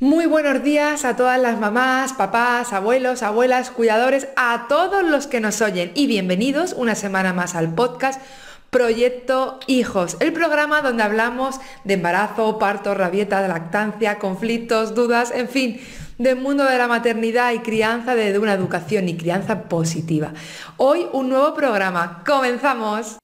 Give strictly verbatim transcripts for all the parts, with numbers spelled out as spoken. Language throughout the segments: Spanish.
Muy buenos días a todas las mamás, papás, abuelos, abuelas, cuidadores, a todos los que nos oyen y bienvenidos una semana más al podcast Proyecto Hijos, el programa donde hablamos de embarazo, parto, rabieta, de lactancia, conflictos, dudas, en fin, del mundo de la maternidad y crianza, de una educación y crianza positiva. Hoy un nuevo programa, ¡comenzamos!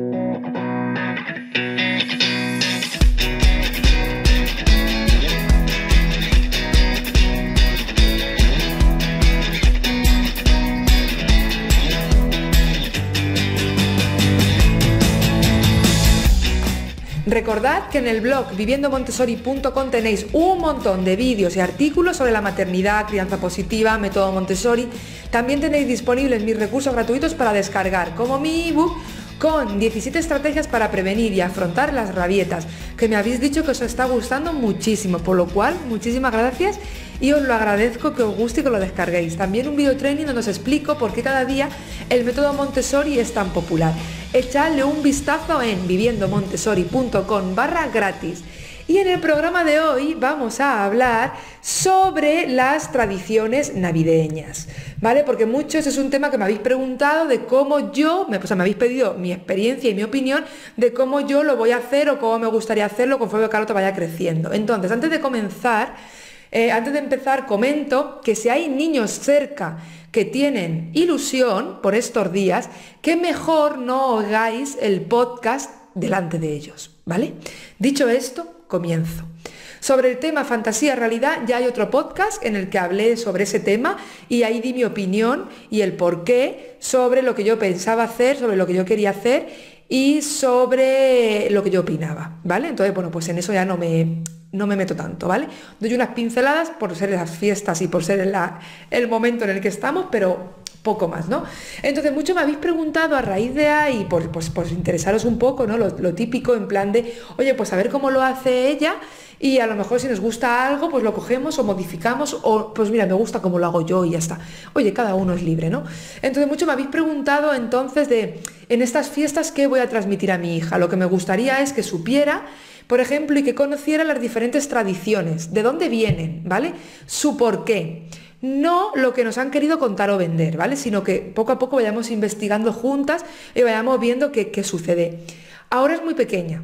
Recordad que en el blog viviendo montessori punto com tenéis un montón de vídeos y artículos sobre la maternidad, crianza positiva, método Montessori. También tenéis disponibles mis recursos gratuitos para descargar, como mi ebook con diecisiete estrategias para prevenir y afrontar las rabietas, que me habéis dicho que os está gustando muchísimo, por lo cual muchísimas gracias y os lo agradezco que os guste y que lo descarguéis. También un video training donde os explico por qué cada día el método Montessori es tan popular. Echadle un vistazo en viviendo montessori punto com barra gratis. Y en el programa de hoy vamos a hablar sobre las tradiciones navideñas, ¿vale? Porque muchos es un tema que me habéis preguntado de cómo yo, me, o sea, me habéis pedido mi experiencia y mi opinión de cómo yo lo voy a hacer o cómo me gustaría hacerlo conforme Carlota vaya creciendo. Entonces, antes de comenzar, eh, antes de empezar, comento que si hay niños cerca que tienen ilusión por estos días, que mejor no oigáis el podcast delante de ellos, ¿vale? Dicho esto, comienzo. Sobre el tema fantasía-realidad ya hay otro podcast en el que hablé sobre ese tema y ahí di mi opinión y el porqué sobre lo que yo pensaba hacer, sobre lo que yo quería hacer y sobre lo que yo opinaba, ¿vale? Entonces, bueno, pues en eso ya no me... no me meto tanto, ¿vale? Doy unas pinceladas por ser las fiestas y por ser la, el momento en el que estamos, pero poco más, ¿no? Entonces, mucho me habéis preguntado a raíz de ahí, por, pues, por interesaros un poco, ¿no? Lo, lo típico en plan de, oye, pues a ver cómo lo hace ella y a lo mejor si nos gusta algo, pues lo cogemos o modificamos o, pues mira, me gusta como lo hago yo y ya está. Oye, cada uno es libre, ¿no? Entonces, mucho me habéis preguntado entonces de, en estas fiestas, ¿qué voy a transmitir a mi hija? Lo que me gustaría es que supiera, por ejemplo, y que conociera las diferentes tradiciones, de dónde vienen, ¿vale? Su porqué. No lo que nos han querido contar o vender, ¿vale? Sino que poco a poco vayamos investigando juntas y vayamos viendo qué, qué sucede. Ahora es muy pequeña,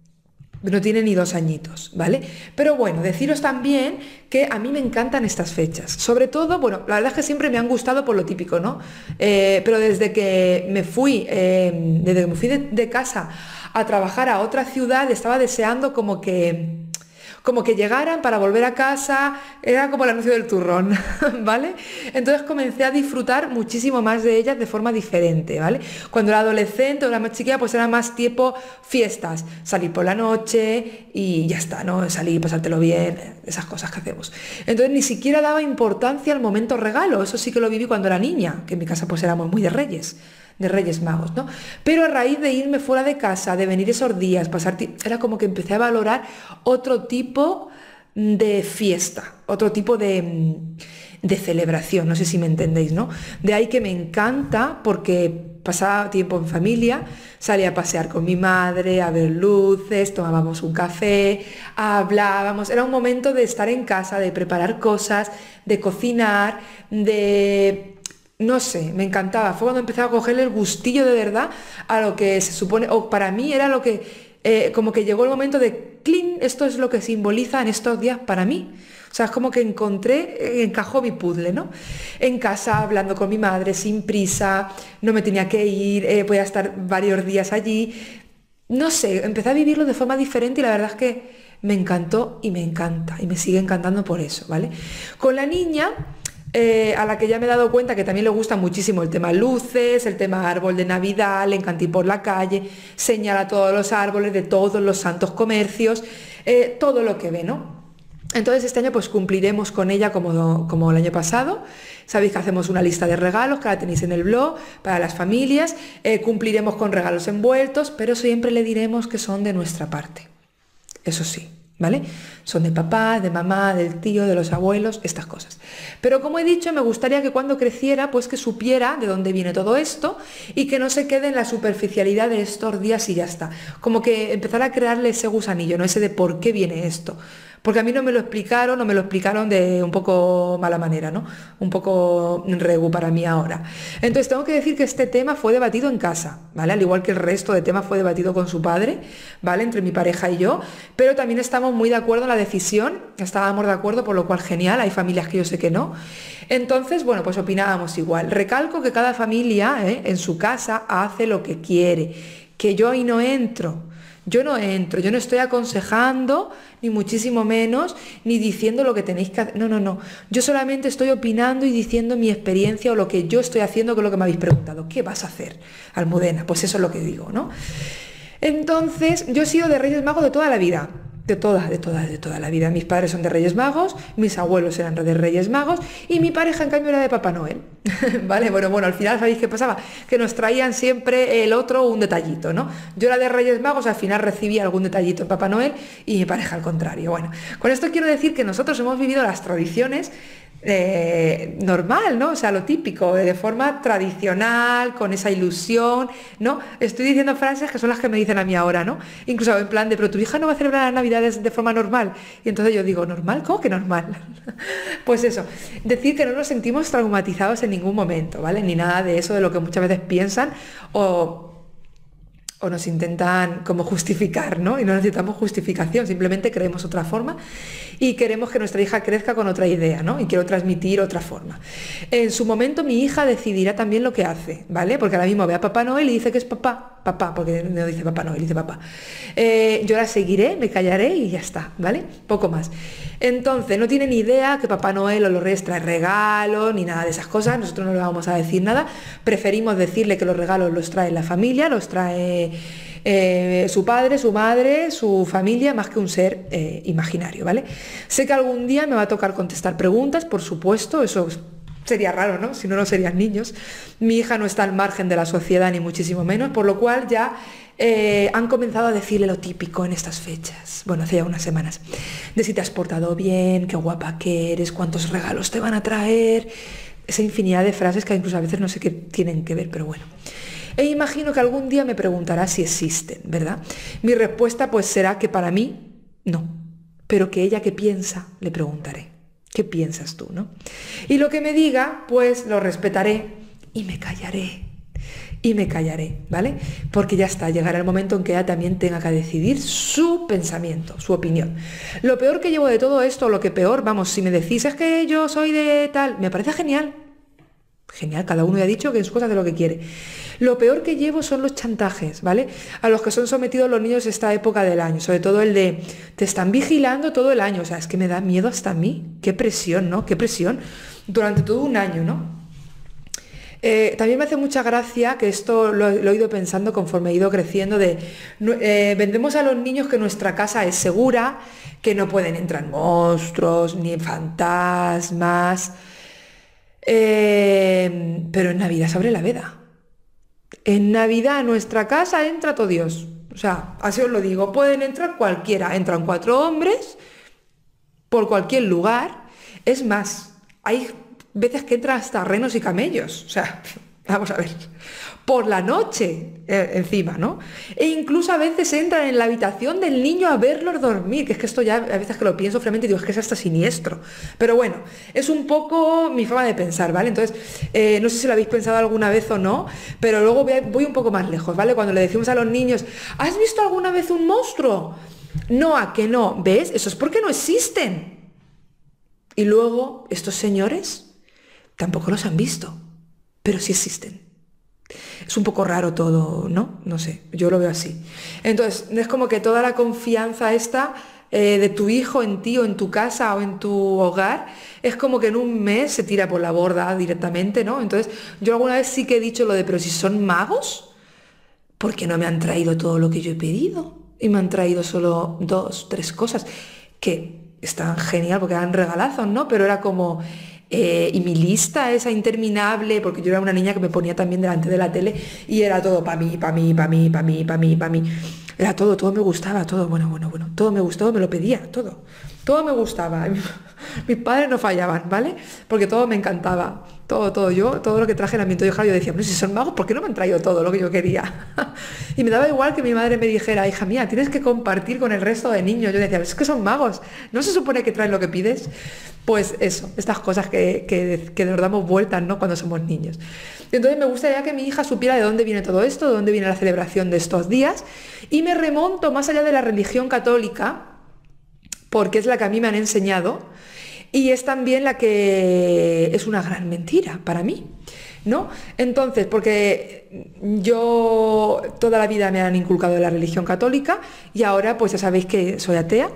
no tiene ni dos añitos, ¿vale? Pero bueno, deciros también que a mí me encantan estas fechas. Sobre todo, bueno, la verdad es que siempre me han gustado por lo típico, ¿no? Eh, pero desde que me fui, eh, desde que me fui de, de casa a trabajar a otra ciudad, estaba deseando como que... como que llegaran para volver a casa, era como el anuncio del turrón, ¿vale? Entonces comencé a disfrutar muchísimo más de ellas de forma diferente, ¿vale? Cuando era adolescente o era más chiquilla, pues era más tiempo fiestas, salir por la noche y ya está, ¿no? Salir, pasártelo bien, esas cosas que hacemos. Entonces ni siquiera daba importancia al momento regalo, eso sí que lo viví cuando era niña, que en mi casa pues éramos muy de Reyes, de Reyes Magos, ¿no? Pero a raíz de irme fuera de casa, de venir esos días, pasar, era como que empecé a valorar otro tipo de fiesta, otro tipo de, de celebración, no sé si me entendéis, ¿no? De ahí que me encanta porque pasaba tiempo en familia, salía a pasear con mi madre, a ver luces, tomábamos un café, hablábamos, era un momento de estar en casa, de preparar cosas, de cocinar, de... no sé, me encantaba. Fue cuando empecé a cogerle el gustillo de verdad a lo que se supone, o para mí era lo que, eh, como que llegó el momento de, ¡cling! Esto es lo que simboliza en estos días para mí. O sea, es como que encontré, encajó mi puzzle, ¿no? En casa, hablando con mi madre, sin prisa, no me tenía que ir, eh, podía estar varios días allí. No sé, empecé a vivirlo de forma diferente y la verdad es que me encantó y me encanta, y me sigue encantando por eso, ¿vale? Con la niña... Eh, a la que ya me he dado cuenta que también le gusta muchísimo el tema luces, el tema árbol de Navidad, le encanta ir por la calle, señala todos los árboles de todos los santos comercios, eh, todo lo que ve, ¿no? Entonces este año pues cumpliremos con ella como, como el año pasado. Sabéis que hacemos una lista de regalos, que la tenéis en el blog, para las familias, eh, cumpliremos con regalos envueltos, pero siempre le diremos que son de nuestra parte, eso sí. ¿Vale? Son de papá, de mamá, del tío, de los abuelos, estas cosas. Pero como he dicho, me gustaría que cuando creciera, pues que supiera de dónde viene todo esto y que no se quede en la superficialidad de estos días y ya está. Como que empezar a crearle ese gusanillo, ¿no? Ese de por qué viene esto. porque a mí no me lo explicaron, o me lo explicaron de un poco mala manera, ¿no? Un poco regu para mí ahora. Entonces tengo que decir que este tema fue debatido en casa, ¿vale? Al igual que el resto de temas fue debatido con su padre, ¿vale? Entre mi pareja y yo, pero también estamos muy de acuerdo en la decisión, estábamos de acuerdo, por lo cual genial, hay familias que yo sé que no. Entonces, bueno, pues opinábamos igual. Recalco que cada familia, ¿eh? en su casa hace lo que quiere, que yo ahí no entro. Yo no entro, yo no estoy aconsejando, ni muchísimo menos, ni diciendo lo que tenéis que hacer. No, no, no. Yo solamente estoy opinando y diciendo mi experiencia o lo que yo estoy haciendo, que es lo que me habéis preguntado. ¿Qué vas a hacer, Almudena? Pues eso es lo que digo, ¿no? Entonces, yo he sido de Reyes Magos de toda la vida. De toda, de toda, de toda la vida. Mis padres son de Reyes Magos, mis abuelos eran de Reyes Magos y mi pareja en cambio era de Papá Noel. ¿Vale? Bueno, bueno, al final ¿sabéis qué pasaba? Que nos traían siempre el otro un detallito, ¿no? Yo era de Reyes Magos, al final recibía algún detallito en Papá Noel y mi pareja al contrario. Bueno, con esto quiero decir que nosotros hemos vivido las tradiciones Eh, normal, ¿no? O sea, lo típico, de forma tradicional, con esa ilusión, ¿no? Estoy diciendo frases que son las que me dicen a mí ahora, ¿no? Incluso en plan de, pero tu hija no va a celebrar las Navidades de forma normal. Y entonces yo digo, ¿normal? ¿Cómo que normal? Pues eso, decir que no nos sentimos traumatizados en ningún momento, ¿vale? Ni nada de eso de lo que muchas veces piensan o... o nos intentan como justificar, ¿no? Y no necesitamos justificación, simplemente creemos otra forma y queremos que nuestra hija crezca con otra idea, ¿no? Y quiero transmitir otra forma. En su momento mi hija decidirá también lo que hace, ¿vale? Porque ahora mismo ve a Papá Noel y dice que es papá, papá, porque no dice Papá Noel, dice papá. Eh, yo la seguiré, me callaré y ya está, ¿vale? Poco más. Entonces, no tiene ni idea que Papá Noel o los Reyes trae regalos ni nada de esas cosas, nosotros no le vamos a decir nada, preferimos decirle que los regalos los trae la familia, los trae eh, su padre, su madre, su familia, más que un ser eh, imaginario, ¿vale? Sé que algún día me va a tocar contestar preguntas, por supuesto, eso sería raro, ¿no? Si no, no serían niños. Mi hija no está al margen de la sociedad, ni muchísimo menos, por lo cual ya eh, han comenzado a decirle lo típico en estas fechas, bueno, hace ya unas semanas, de si te has portado bien, qué guapa que eres, cuántos regalos te van a traer, esa infinidad de frases que incluso a veces no sé qué tienen que ver, pero bueno. E imagino que algún día me preguntará si existen, ¿verdad? Mi respuesta pues será que para mí, no, pero que ella que piensa, le preguntaré. ¿Qué piensas tú, no? Y lo que me diga, pues lo respetaré y me callaré. Y me callaré, ¿vale? Porque ya está, llegará el momento en que ella también tenga que decidir su pensamiento, su opinión. Lo peor que llevo de todo esto, lo que peor, vamos, si me decís es que yo soy de tal, me parece genial. Genial, cada uno ya ha dicho que en su cosa hace lo que quiere. Lo peor que llevo son los chantajes, ¿vale? A los que son sometidos los niños esta época del año, sobre todo el de, te están vigilando todo el año, o sea, es que me da miedo hasta a mí, qué presión, ¿no? Qué presión, durante todo un año, ¿no? Eh, también me hace mucha gracia, que esto lo, lo he ido pensando conforme he ido creciendo, de eh, vendemos a los niños que nuestra casa es segura, que no pueden entrar monstruos, ni fantasmas, eh, pero en Navidad se abre la veda. En Navidad a nuestra casa entra todo Dios, o sea, así os lo digo, pueden entrar cualquiera, entran cuatro hombres por cualquier lugar, es más, hay veces que entran hasta renos y camellos, o sea, vamos a ver, por la noche eh, encima, ¿no? E incluso a veces entran en la habitación del niño a verlos dormir, que es que esto ya a veces que lo pienso fríamente y digo, es que es hasta siniestro, pero bueno, es un poco mi forma de pensar, ¿vale? Entonces, eh, no sé si lo habéis pensado alguna vez o no, pero luego voy, voy un poco más lejos, ¿vale? Cuando le decimos a los niños, ¿has visto alguna vez un monstruo? No, ¿a que no? ¿Ves? Eso es porque no existen. Y luego, estos señores tampoco los han visto, pero sí existen. Es un poco raro todo, ¿no? No sé, yo lo veo así. Entonces, es como que toda la confianza esta eh, de tu hijo en ti o en tu casa o en tu hogar, es como que en un mes se tira por la borda directamente, ¿no? Entonces, yo alguna vez sí que he dicho lo de, pero si son magos, ¿por qué no me han traído todo lo que yo he pedido? Y me han traído solo dos, tres cosas, que están genial porque eran regalazos, ¿no? Pero era como... Eh, y mi lista esa interminable, porque yo era una niña que me ponía también delante de la tele y era todo para mí, para mí, para mí, para mí, para mí, para mí. Era todo, todo me gustaba, todo, bueno, bueno, bueno, todo me gustó, me lo pedía, todo. Todo me gustaba. Mis padres no fallaban, ¿vale? Porque todo me encantaba. Todo, todo. Yo, todo lo que traje en el ambiente de yo decía, pero si son magos, ¿por qué no me han traído todo lo que yo quería? Y me daba igual que mi madre me dijera, hija mía, tienes que compartir con el resto de niños. Yo decía, es que son magos. ¿No se supone que traen lo que pides? Pues eso, estas cosas que, que, que nos damos vueltas, ¿no? Cuando somos niños. Entonces me gustaría que mi hija supiera de dónde viene todo esto, de dónde viene la celebración de estos días. Y me remonto más allá de la religión católica, porque es la que a mí me han enseñado y es también la que es una gran mentira para mí, ¿no? Entonces, porque yo toda la vida me han inculcado la religión católica y ahora pues ya sabéis que soy atea.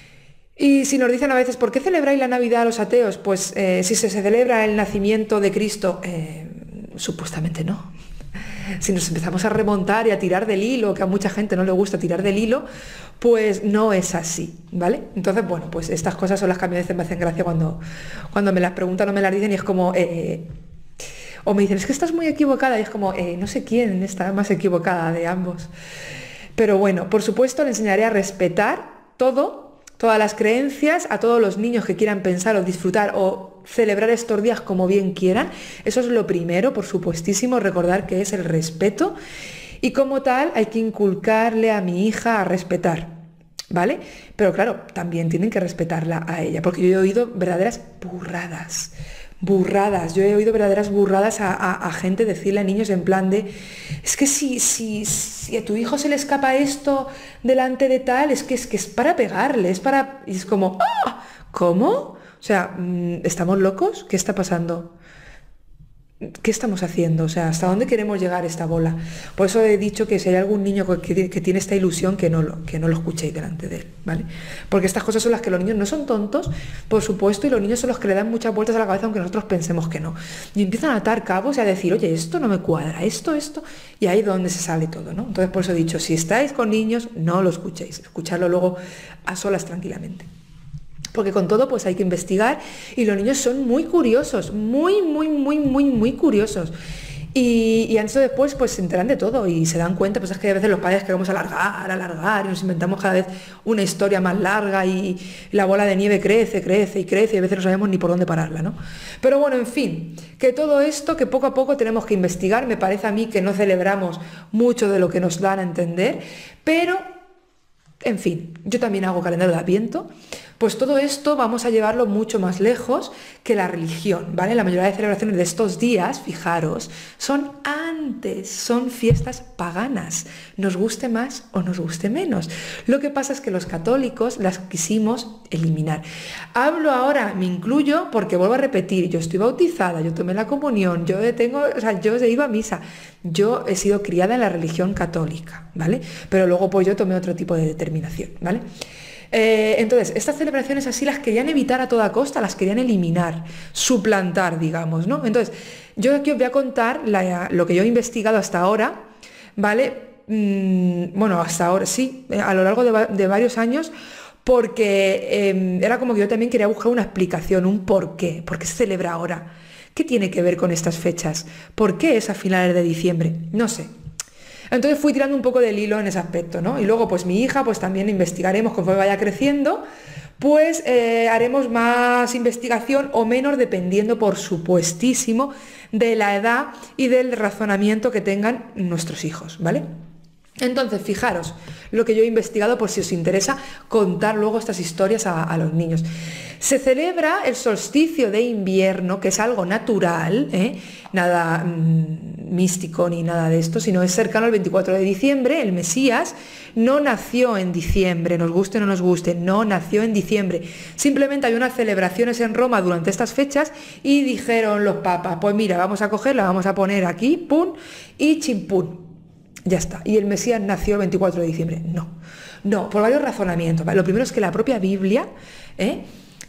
Y si nos dicen a veces, ¿por qué celebráis la Navidad los ateos? Pues eh, si se celebra el nacimiento de Cristo, eh, supuestamente no. Si nos empezamos a remontar y a tirar del hilo, que a mucha gente no le gusta tirar del hilo, pues no es así, ¿vale? Entonces, bueno, pues estas cosas son las que a mí a veces me hacen gracia cuando, cuando me las preguntan o me las dicen y es como... Eh, o me dicen, es que estás muy equivocada y es como, eh, no sé quién está más equivocada de ambos. Pero bueno, por supuesto le enseñaré a respetar todo, todas las creencias, a todos los niños que quieran pensar o disfrutar o celebrar estos días como bien quieran. Eso es lo primero, por supuestísimo, recordar que es el respeto y como tal hay que inculcarle a mi hija a respetar, ¿vale? Pero claro, también tienen que respetarla a ella, porque yo he oído verdaderas burradas, burradas, yo he oído verdaderas burradas a, a, a gente decirle a niños en plan de, es que si, si, si a tu hijo se le escapa esto delante de tal, es que es, que es para pegarle, es para... Y es como, ¡ah! ¿Cómo? O sea, ¿estamos locos? ¿Qué está pasando? ¿Qué estamos haciendo? O sea, ¿hasta dónde queremos llegar esta bola? Por eso he dicho que si hay algún niño que, que tiene esta ilusión, que no, lo, que no lo escuchéis delante de él, ¿vale? Porque estas cosas son las que los niños no son tontos, por supuesto, y los niños son los que le dan muchas vueltas a la cabeza, aunque nosotros pensemos que no. Y empiezan a atar cabos y a decir, oye, esto no me cuadra, esto, esto, y ahí es donde se sale todo, ¿no? Entonces, por eso he dicho, si estáis con niños, no lo escuchéis, escucharlo luego a solas tranquilamente. Porque con todo pues hay que investigar y los niños son muy curiosos, muy, muy, muy, muy, muy curiosos. Y, y antes o después pues se enteran de todo y se dan cuenta, pues es que a veces los padres queremos alargar, alargar y nos inventamos cada vez una historia más larga y la bola de nieve crece, crece y crece y a veces no sabemos ni por dónde pararla, ¿no? Pero bueno, en fin, que todo esto que poco a poco tenemos que investigar, me parece a mí que no celebramos mucho de lo que nos dan a entender, pero en fin, yo también hago calendario de Adviento. Pues todo esto vamos a llevarlo mucho más lejos que la religión, ¿vale? La mayoría de celebraciones de estos días, fijaros, son antes, son fiestas paganas, nos guste más o nos guste menos. Lo que pasa es que los católicos las quisimos eliminar. Hablo ahora, me incluyo, porque vuelvo a repetir, yo estoy bautizada, yo tomé la comunión, yo tengo, o sea, yo he ido a misa, yo he sido criada en la religión católica, ¿vale? Pero luego pues yo tomé otro tipo de determinación, ¿vale? Eh, entonces, estas celebraciones así las querían evitar a toda costa, las querían eliminar, suplantar, digamos, ¿no? Entonces, yo aquí os voy a contar la, lo que yo he investigado hasta ahora, ¿vale? Mm, bueno, hasta ahora, sí, a lo largo de, de varios años, porque eh, era como que yo también quería buscar una explicación, un por qué, por qué se celebra ahora. ¿Qué tiene que ver con estas fechas? ¿Por qué es a finales de diciembre? No sé. Entonces fui tirando un poco del hilo en ese aspecto, ¿no? Y luego pues mi hija, pues también investigaremos conforme vaya creciendo, pues eh, haremos más investigación o menos dependiendo, por supuestísimo, de la edad y del razonamiento que tengan nuestros hijos, ¿vale? Entonces, fijaros lo que yo he investigado por si os interesa contar luego estas historias a, a los niños. Se celebra el solsticio de invierno, que es algo natural, ¿eh? Nada mmm, místico ni nada de esto, sino es cercano al veinticuatro de diciembre. El Mesías no nació en diciembre, nos guste o no nos guste, no nació en diciembre. Simplemente hay unas celebraciones en Roma durante estas fechas y dijeron los papas, pues mira, vamos a cogerla, vamos a poner aquí, pum, y chimpún. Ya está. Y el Mesías nació el veinticuatro de diciembre. No, no, por varios razonamientos. ¿Vale? Lo primero es que la propia Biblia, ¿eh?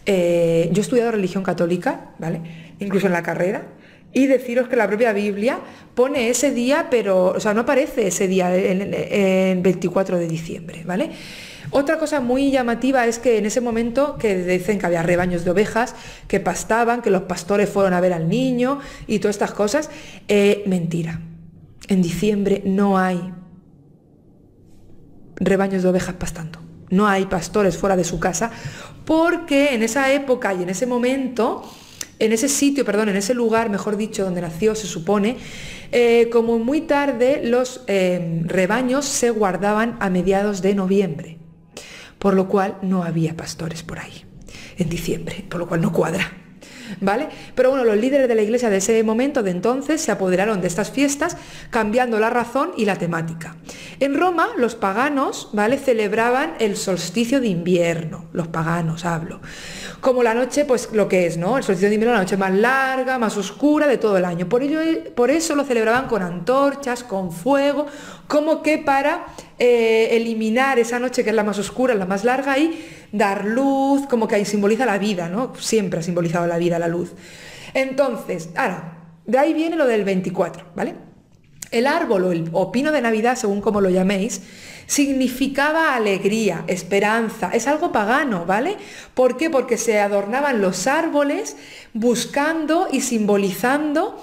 Eh, yo he estudiado religión católica, ¿vale? Incluso en la carrera, y deciros que la propia Biblia pone ese día, pero, o sea, no aparece ese día en, en veinticuatro de diciembre, ¿vale? Otra cosa muy llamativa es que en ese momento que dicen que había rebaños de ovejas que pastaban, que los pastores fueron a ver al niño y todas estas cosas, eh, mentira. En diciembre no hay rebaños de ovejas pastando. No hay pastores fuera de su casa, porque en esa época y en ese momento, en ese sitio, perdón, en ese lugar, mejor dicho, donde nació, se supone, eh, como muy tarde los eh, rebaños se guardaban a mediados de noviembre, por lo cual no había pastores por ahí en diciembre, por lo cual no cuadra. ¿Vale? Pero bueno, los líderes de la iglesia de ese momento, de entonces, se apoderaron de estas fiestas, cambiando la razón y la temática. En Roma, los paganos, ¿vale?, celebraban el solsticio de invierno, los paganos hablo, como la noche, pues lo que es, ¿no? El solsticio de invierno, la noche más larga, más oscura de todo el año. Por ello, por eso lo celebraban con antorchas, con fuego, como que para eh, eliminar esa noche que es la más oscura, la más larga, y dar luz, como que ahí simboliza la vida, ¿no? Siempre ha simbolizado la vida, la luz. Entonces, ahora, de ahí viene lo del veinticuatro, ¿vale? El árbol o, el, o pino de Navidad, según como lo llaméis, significaba alegría, esperanza, es algo pagano, ¿vale? ¿Por qué? Porque se adornaban los árboles buscando y simbolizando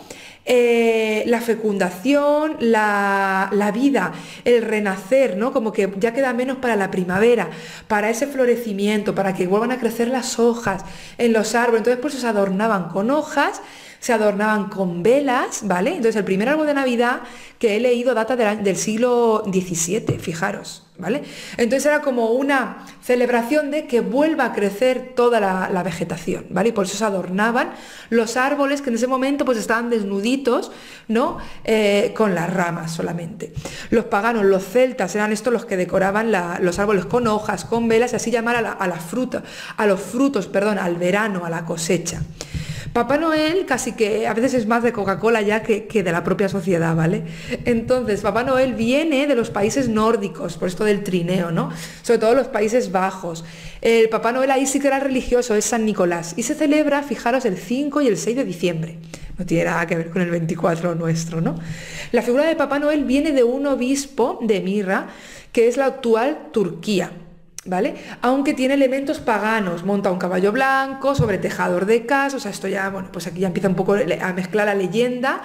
Eh, la fecundación, la, la vida, el renacer, ¿no? Como que ya queda menos para la primavera, para ese florecimiento, para que vuelvan a crecer las hojas en los árboles. Entonces pues se adornaban con hojas, se adornaban con velas, ¿vale? Entonces el primer árbol de Navidad que he leído data del, del siglo diecisiete, fijaros, ¿vale? Entonces era como una celebración de que vuelva a crecer toda la, la vegetación, ¿vale? Y por eso se adornaban los árboles que en ese momento pues estaban desnuditos, ¿no? Eh, con las ramas solamente. Los paganos, los celtas, eran estos los que decoraban la, los árboles con hojas, con velas, y así llamar a la, a la fruta, a los frutos, perdón, al verano, a la cosecha. Papá Noel casi que a veces es más de Coca-Cola ya que, que de la propia sociedad, ¿vale? Entonces, Papá Noel viene de los países nórdicos, por esto del trineo, ¿no? Sobre todo los Países Bajos. El Papá Noel ahí sí que era religioso, es San Nicolás, y se celebra, fijaros, el cinco y el seis de diciembre. No tiene nada que ver con el veinticuatro nuestro, ¿no? La figura de Papá Noel viene de un obispo de Mirra, que es la actual Turquía, ¿vale? Aunque tiene elementos paganos, monta un caballo blanco sobre tejador de casa, o sea, esto ya, bueno, pues aquí ya empieza un poco a mezclar la leyenda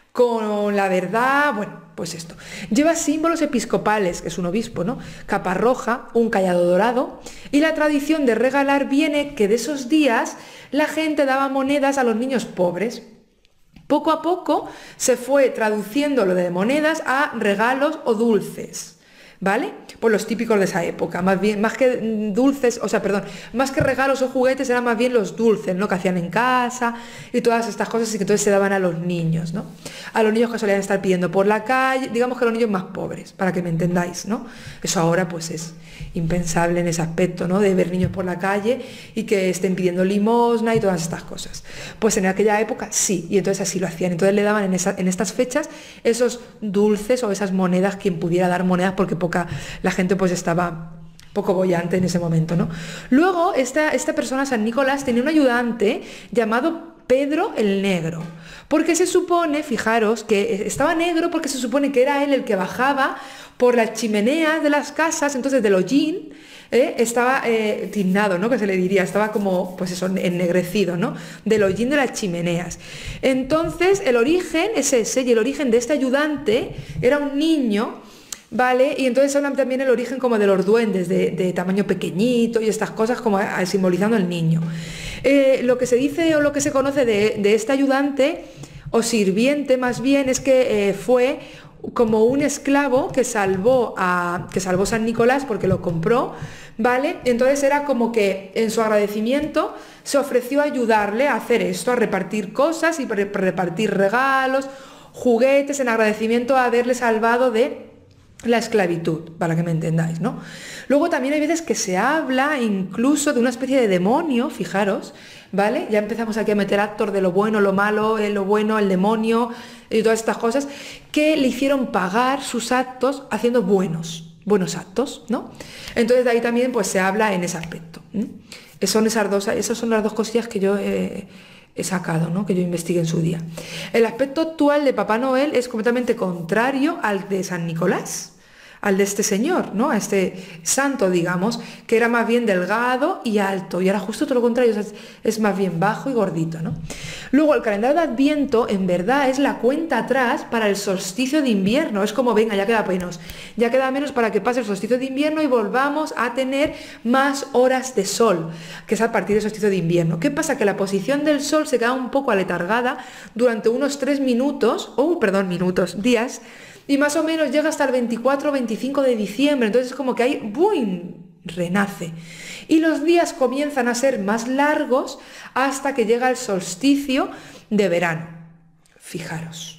con la verdad, bueno, pues esto. Lleva símbolos episcopales, que es un obispo, ¿no? Capa roja, un cayado dorado, y la tradición de regalar viene que de esos días la gente daba monedas a los niños pobres. Poco a poco se fue traduciendo lo de monedas a regalos o dulces, ¿vale? Pues los típicos de esa época, más bien, más que dulces, o sea, perdón, más que regalos o juguetes eran más bien los dulces, ¿no? Que hacían en casa y todas estas cosas, y que entonces se daban a los niños, ¿no? A los niños que solían estar pidiendo por la calle, digamos que los niños más pobres, para que me entendáis, ¿no? Eso ahora pues es impensable en ese aspecto, ¿no? De ver niños por la calle y que estén pidiendo limosna y todas estas cosas. Pues en aquella época sí, y entonces así lo hacían. Entonces le daban en, esa, en estas fechas esos dulces o esas monedas, quien pudiera dar monedas, porque poca, la gente pues estaba poco boyante en ese momento, ¿no? Luego esta, esta persona, San Nicolás, tenía un ayudante llamado Pedro el Negro, porque se supone, fijaros, que estaba negro porque se supone que era él el que bajaba por las chimeneas de las casas, entonces del hollín, ¿eh? estaba eh, tiznado, ¿no? Que se le diría, estaba como, pues eso, ennegrecido, ¿no? Del hollín de las chimeneas. Entonces el origen es ese, y el origen de este ayudante era un niño, ¿vale? Y entonces hablan también el origen como de los duendes, de, de tamaño pequeñito y estas cosas como a, a, simbolizando al niño. Eh, lo que se dice o lo que se conoce de, de este ayudante o sirviente más bien es que eh, fue como un esclavo que salvó a que salvó San Nicolás porque lo compró, ¿vale? Entonces era como que en su agradecimiento se ofreció a ayudarle a hacer esto, a repartir cosas y repartir regalos, juguetes, en agradecimiento a haberle salvado de la esclavitud, para que me entendáis, ¿no? Luego también hay veces que se habla incluso de una especie de demonio, fijaros, ¿vale? Ya empezamos aquí a meter actos de lo bueno, lo malo, eh, lo bueno, el demonio y todas estas cosas, que le hicieron pagar sus actos haciendo buenos, buenos actos, ¿no? Entonces de ahí también pues se habla en ese aspecto. ¿eh? Son esas dos, esas son las dos cosillas que yo eh, he sacado, ¿no? Que yo investigué en su día. El aspecto actual de Papá Noel es completamente contrario al de San Nicolás. al de este señor, ¿no? A este santo, digamos, que era más bien delgado y alto, y ahora justo todo lo contrario, es, es más bien bajo y gordito, ¿no? Luego, el calendario de Adviento, en verdad, es la cuenta atrás para el solsticio de invierno. Es como, venga, ya queda menos, ya queda menos para que pase el solsticio de invierno y volvamos a tener más horas de sol, que es a partir del solsticio de invierno. ¿Qué pasa? Que la posición del sol se queda un poco aletargada durante unos tres minutos, oh, perdón, minutos, días, y más o menos llega hasta el veinticuatro o veinticinco de diciembre, entonces es como que hay, ¡boom!, renace. Y los días comienzan a ser más largos hasta que llega el solsticio de verano. Fijaros.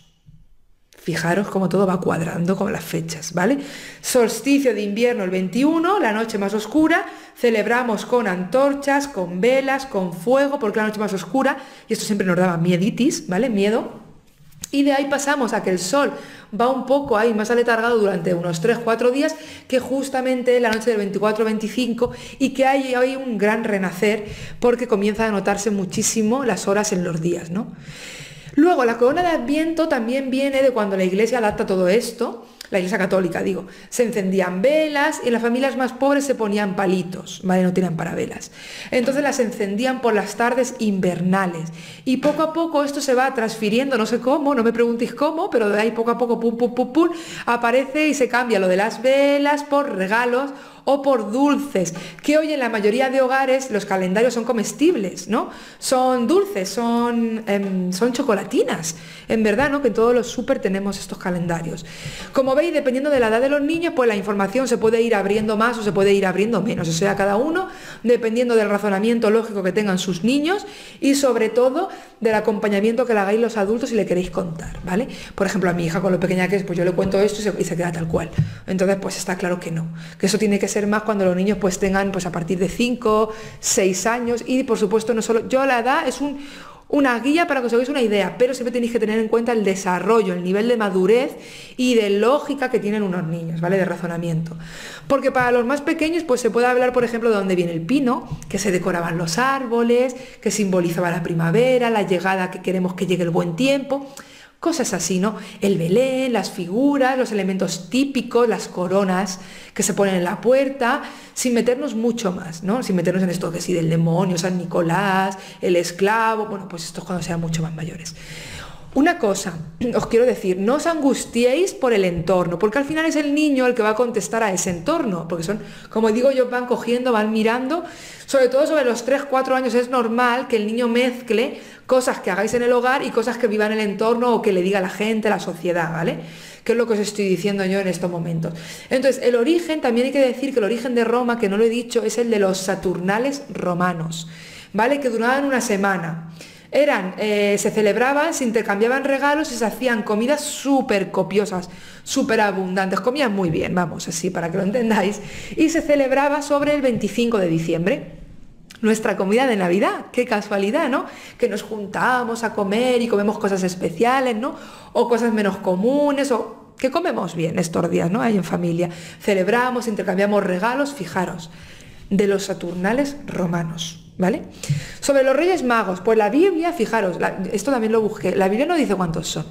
Fijaros cómo todo va cuadrando con las fechas, ¿vale? Solsticio de invierno el veintiuno, la noche más oscura, celebramos con antorchas, con velas, con fuego, porque la noche más oscura, y esto siempre nos daba mieditis, ¿vale? Miedo. Y de ahí pasamos a que el sol va un poco ahí más aletargado durante unos tres cuatro días, que justamente la noche del veinticuatro veinticinco, y que hay, hay un gran renacer porque comienza a notarse muchísimo las horas en los días, ¿no? Luego, la corona de Adviento también viene de cuando la Iglesia adapta todo esto, la Iglesia católica, digo, se encendían velas y en las familias más pobres se ponían palitos, ¿vale? No tenían para velas. Entonces las encendían por las tardes invernales y poco a poco esto se va transfiriendo, no sé cómo, no me preguntéis cómo, pero de ahí poco a poco, pum, pum, pum, pum, aparece y se cambia lo de las velas por regalos o por dulces, que hoy en la mayoría de hogares los calendarios son comestibles, ¿no? Son dulces, son, eh, son chocolatinas, en verdad, ¿no? Que en todos los súper tenemos estos calendarios. Como veis, dependiendo de la edad de los niños, pues la información se puede ir abriendo más o se puede ir abriendo menos, o sea, cada uno, dependiendo del razonamiento lógico que tengan sus niños y sobre todo del acompañamiento que le hagáis los adultos si le queréis contar, ¿vale? Por ejemplo, a mi hija, con lo pequeña que es, pues yo le cuento esto y se, y se queda tal cual. Entonces, pues está claro que no, que eso tiene que ser más cuando los niños pues tengan pues a partir de cinco, seis años y por supuesto no solo, yo la edad es un, una guía para que os hagáis una idea, pero siempre tenéis que tener en cuenta el desarrollo, el nivel de madurez y de lógica que tienen unos niños, ¿vale? De razonamiento. Porque para los más pequeños pues se puede hablar, por ejemplo, de dónde viene el pino, que se decoraban los árboles, que simbolizaba la primavera, la llegada, que queremos que llegue el buen tiempo. Cosas así, ¿no? El Belén, las figuras, los elementos típicos, las coronas que se ponen en la puerta, sin meternos mucho más, ¿no? Sin meternos en esto que sí del demonio, San Nicolás, el esclavo, bueno, pues esto es cuando sean mucho más mayores. Una cosa, os quiero decir, no os angustiéis por el entorno, porque al final es el niño el que va a contestar a ese entorno, porque son, como digo, ellos van cogiendo, van mirando, sobre todo sobre los tres cuatro años es normal que el niño mezcle cosas que hagáis en el hogar y cosas que viva en el entorno o que le diga la gente, la sociedad, ¿vale? Que es lo que os estoy diciendo yo en estos momentos. Entonces, el origen, también hay que decir que el origen de Roma, que no lo he dicho, es el de los Saturnales romanos, ¿vale? Que duraban una semana. Eran, eh, se celebraban, se intercambiaban regalos y se hacían comidas súper copiosas, súper abundantes, comían muy bien, vamos, así para que lo entendáis, y se celebraba sobre el veinticinco de diciembre. Nuestra comida de Navidad, qué casualidad, ¿no? Que nos juntamos a comer y comemos cosas especiales, ¿no? O cosas menos comunes, o que comemos bien estos días, ¿no? Ahí en familia. Celebramos, intercambiamos regalos, fijaros, de los Saturnales romanos. ¿Vale? Sobre los Reyes Magos, pues la Biblia, fijaros, la, esto también lo busqué, la Biblia no dice cuántos son,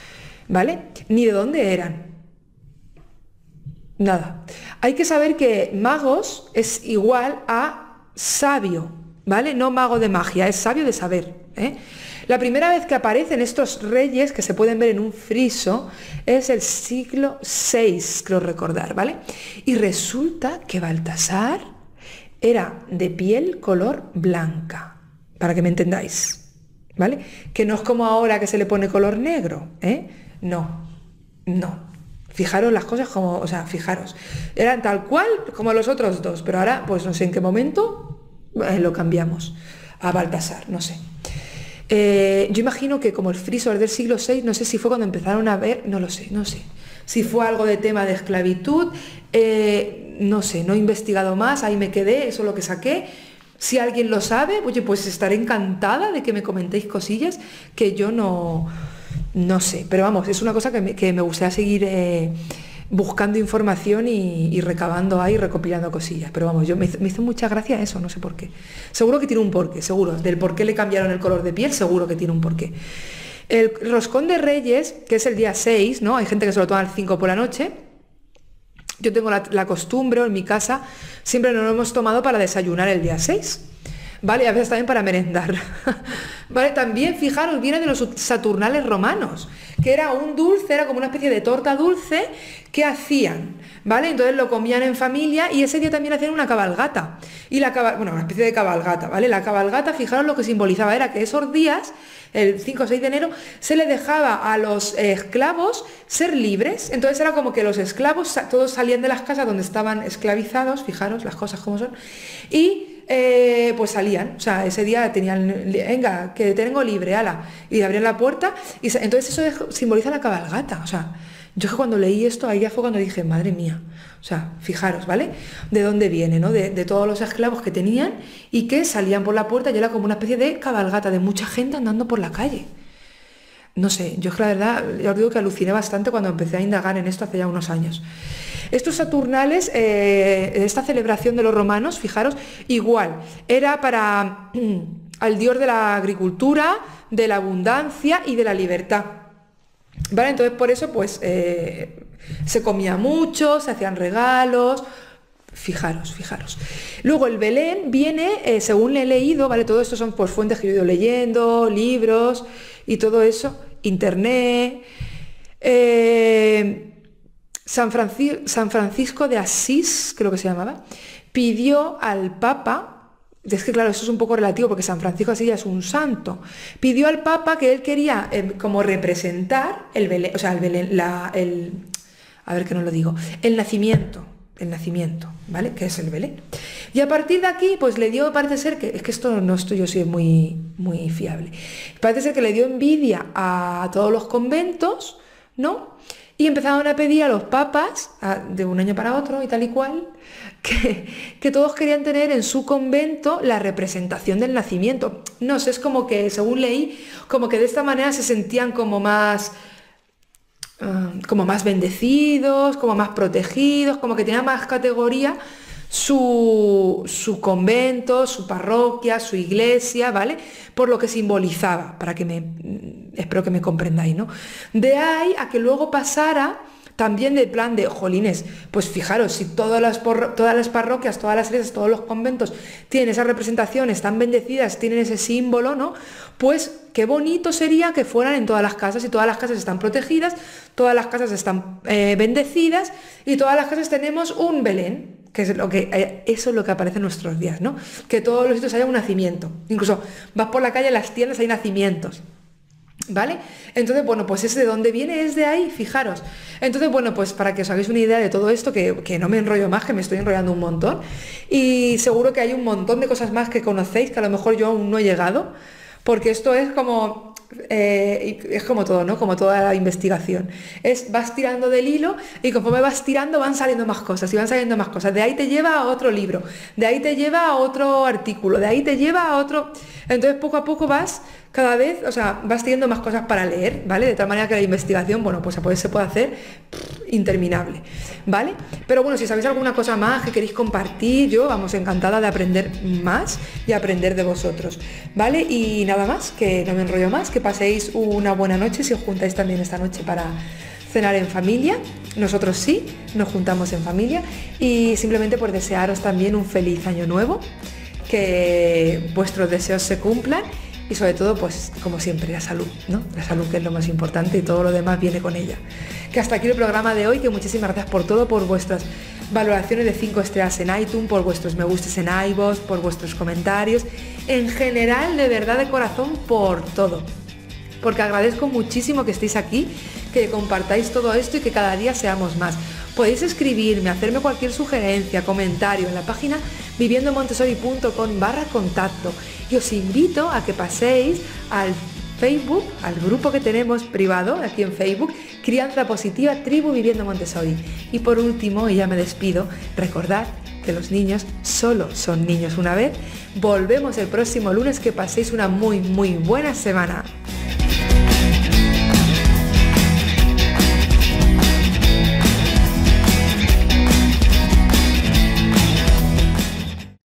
¿vale? Ni de dónde eran. Nada. Hay que saber que magos es igual a sabio, ¿vale? No mago de magia, es sabio de saber, ¿eh? La primera vez que aparecen estos reyes, que se pueden ver en un friso, es el siglo seis, creo recordar, ¿vale? Y resulta que Baltasar era de piel color blanca, para que me entendáis, ¿vale? Que no es como ahora que se le pone color negro, ¿eh? No, no. Fijaros las cosas como, o sea, fijaros. Eran tal cual como los otros dos, pero ahora, pues no sé en qué momento eh, lo cambiamos a Baltasar, no sé. Eh, yo imagino que como el friso es del siglo seis, no sé si fue cuando empezaron a ver, no lo sé, no sé. Si fue algo de tema de esclavitud, eh, no sé, no he investigado más, ahí me quedé, eso es lo que saqué. Si alguien lo sabe, oye, pues estaré encantada de que me comentéis cosillas que yo no, no sé. Pero vamos, es una cosa que me, que me gustaría seguir eh, buscando información y, y recabando ahí, recopilando cosillas. Pero vamos, yo me, me hizo mucha gracia eso, no sé por qué. Seguro que tiene un porqué, seguro. Del por qué le cambiaron el color de piel, seguro que tiene un porqué. El roscón de Reyes, que es el día seis, ¿no? Hay gente que se lo toma al cinco por la noche. yo tengo la, la costumbre, o en mi casa, siempre nos lo hemos tomado para desayunar el día seis. ¿Vale? Y a veces también para merendar. ¿Vale? También, fijaros, viene de los Saturnales romanos, que era un dulce, era como una especie de torta dulce que hacían, ¿vale? Entonces lo comían en familia y ese día también hacían una cabalgata. Y la cabal, bueno, una especie de cabalgata, ¿vale? La cabalgata, fijaros lo que simbolizaba, era que esos días, el cinco o seis de enero, se le dejaba a los eh, esclavos ser libres. Entonces era como que los esclavos todos salían de las casas donde estaban esclavizados, fijaros las cosas como son, y Eh, pues salían, o sea, ese día tenían, venga, que tengo libre, ala, y abrían la puerta, y entonces eso simboliza la cabalgata. O sea, yo que cuando leí esto, ahí ya fue cuando dije, madre mía, o sea, fijaros, ¿vale? De dónde viene, ¿no? De, de todos los esclavos que tenían y que salían por la puerta y era como una especie de cabalgata, de mucha gente andando por la calle. No sé, yo es que la verdad, ya os digo que aluciné bastante cuando empecé a indagar en esto hace ya unos años. Estos Saturnales, eh, esta celebración de los romanos, fijaros, igual, era para al dios de la agricultura, de la abundancia y de la libertad. ¿Vale? Entonces por eso pues eh, se comía mucho, se hacían regalos. Fijaros, fijaros. Luego el Belén viene, eh, según le he leído, ¿vale? Todo esto son pues fuentes que yo he ido leyendo, libros y todo eso, internet. Eh, San, Franci- San Francisco de Asís, creo que se llamaba, pidió al Papa, es que claro, eso es un poco relativo porque San Francisco de Asís ya es un santo, pidió al Papa que él quería eh, como representar el Belén, o sea, el Belén, la, el, a ver que no lo digo, el nacimiento, el nacimiento, ¿vale? Que es el Belén. Y a partir de aquí, pues le dio, parece ser que, es que esto no estoy yo soy muy, muy fiable, parece ser que le dio envidia a todos los conventos, ¿no? Y empezaron a pedir a los papas, a, de un año para otro y tal y cual, que, que todos querían tener en su convento la representación del nacimiento. No sé, es como que, según leí, como que de esta manera se sentían como más, uh, como más bendecidos, como más protegidos, como que tenían más categoría su, su convento, su parroquia, su iglesia, ¿vale? Por lo que simbolizaba, para que me, espero que me comprendáis, ¿no? De ahí a que luego pasara también de plan de, jolines, pues fijaros, si todas las, por, todas las parroquias, todas las iglesias, todos los conventos tienen esas representaciones, están bendecidas, tienen ese símbolo, ¿no? Pues qué bonito sería que fueran en todas las casas, y todas las casas están protegidas, todas las casas están eh, bendecidas, y todas las casas tenemos un Belén, que es lo que, eh, eso es lo que aparece en nuestros días, ¿no? Que todos los sitios haya un nacimiento, incluso vas por la calle, en las tiendas hay nacimientos, ¿vale? Entonces, bueno, pues es de dónde viene, es de ahí, fijaros. Entonces, bueno, pues para que os hagáis una idea de todo esto, que, que no me enrollo más, que me estoy enrollando un montón, y seguro que hay un montón de cosas más que conocéis, que a lo mejor yo aún no he llegado, porque esto es como... Eh, es como todo, ¿no? Como toda la investigación. Es, vas tirando del hilo y conforme vas tirando van saliendo más cosas y van saliendo más cosas. De ahí te lleva a otro libro, de ahí te lleva a otro artículo, de ahí te lleva a otro... Entonces poco a poco vas cada vez, o sea, vas teniendo más cosas para leer, ¿vale? De tal manera que la investigación, bueno, pues, pues se puede hacer pff, interminable, ¿vale? Pero bueno, si sabéis alguna cosa más que queréis compartir, yo, vamos, encantada de aprender más y aprender de vosotros, ¿vale? Y nada más, que no me enrollo más, que paséis una buena noche si os juntáis también esta noche para cenar en familia. Nosotros sí, nos juntamos en familia, y simplemente por desearos también un feliz año nuevo, que vuestros deseos se cumplan y sobre todo, pues como siempre, la salud, ¿no? La salud, que es lo más importante, y todo lo demás viene con ella. Que hasta aquí el programa de hoy, que muchísimas gracias por todo, por vuestras valoraciones de cinco estrellas en iTunes, por vuestros me gustes en iVoox, por vuestros comentarios, en general, de verdad, de corazón, por todo. Porque agradezco muchísimo que estéis aquí, que compartáis todo esto y que cada día seamos más. Podéis escribirme, hacerme cualquier sugerencia, comentario en la página viviendomontessori.com barra contacto, y os invito a que paséis al Facebook, al grupo que tenemos privado aquí en Facebook, Crianza Positiva Tribu Viviendo Montessori. Y por último, y ya me despido, recordad que los niños solo son niños una vez. Volvemos el próximo lunes, que paséis una muy muy buena semana.